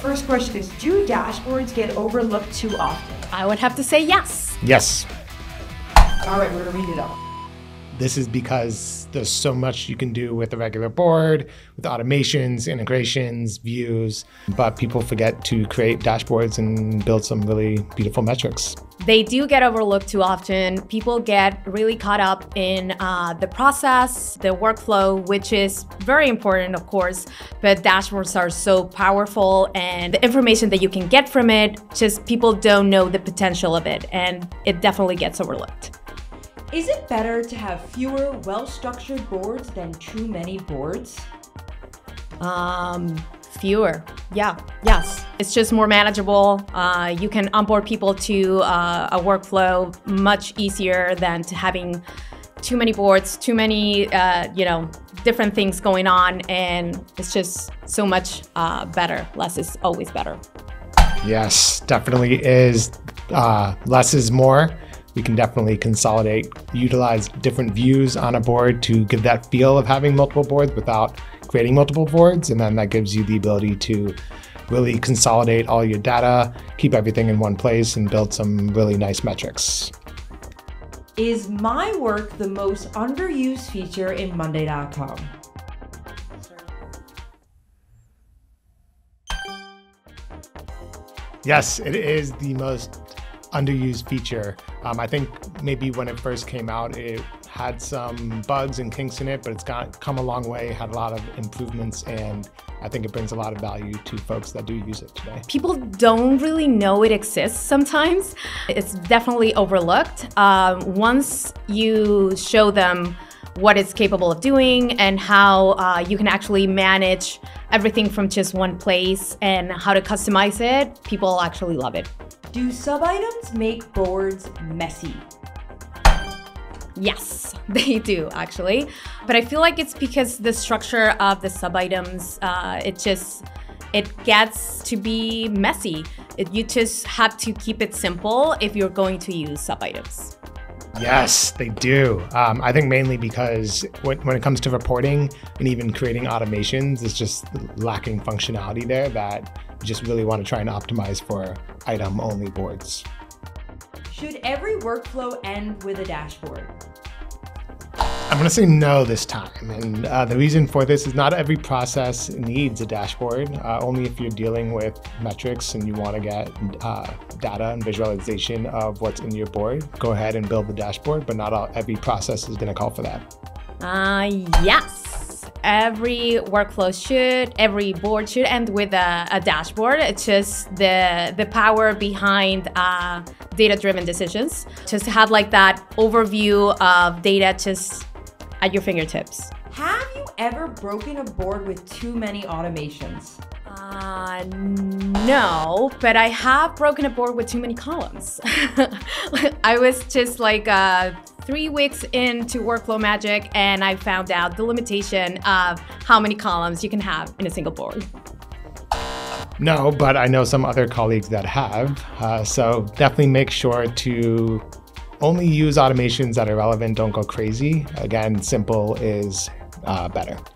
first question is, do dashboards get overlooked too often? I would have to say yes. Yes. All right, we're gonna read it up. This is because there's so much you can do with a regular board, with automations, integrations, views, but people forget to create dashboards and build some really beautiful metrics. They do get overlooked too often. People get really caught up in the process, the workflow, which is very important, of course, but dashboards are so powerful and the information that you can get from it, just people don't know the potential of it, and it definitely gets overlooked. Is it better to have fewer well-structured boards than too many boards? Fewer. Yeah, yes. It's just more manageable. You can onboard people to a workflow much easier than to having too many boards, too many, different things going on, and it's just so much better. Less is always better. Yes, definitely is. Less is more. We can definitely consolidate, utilize different views on a board to give that feel of having multiple boards without creating multiple boards. And then that gives you the ability to really consolidate all your data, keep everything in one place, and build some really nice metrics. Is my work the most underused feature in Monday.com? Yes, it is the most underused feature. I think maybe when it first came out, it had some bugs and kinks in it, but it's come a long way, had a lot of improvements, and I think it brings a lot of value to folks that do use it today. People don't really know it exists sometimes. It's definitely overlooked. Once you show them what it's capable of doing and how you can actually manage everything from just one place and how to customize it, people actually love it. Do sub-items make boards messy? Yes, they do actually. But I feel like it's because the structure of the sub-items, it gets to be messy. You just have to keep it simple if you're going to use sub-items. Yes, they do. I think mainly because when it comes to reporting and even creating automations, it's just lacking functionality there that you just really want to try and optimize for item-only boards. Should every workflow end with a dashboard? I'm going to say no this time, and the reason for this is not every process needs a dashboard. Only if you're dealing with metrics and you want to get data and visualization of what's in your board, go ahead and build the dashboard, but not every process is going to call for that. Yes, every every board should end with a dashboard. It's just the power behind data-driven decisions. Just to have like that overview of data just at your fingertips. Have you ever broken a board with too many automations? No, but I have broken a board with too many columns. I was just like 3 weeks into Workflow Magic, and I found out the limitation of how many columns you can have in a single board. No, but I know some other colleagues that have. So definitely make sure to only use automations that are relevant. Don't go crazy. Again, simple is better.